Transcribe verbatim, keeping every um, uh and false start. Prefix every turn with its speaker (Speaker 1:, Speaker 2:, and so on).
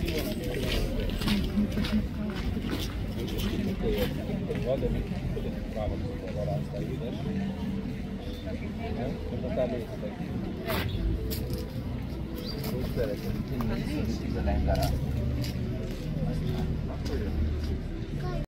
Speaker 1: Vado mi bravo a lavorare, stai lì adesso? Come sta lì? Questa è la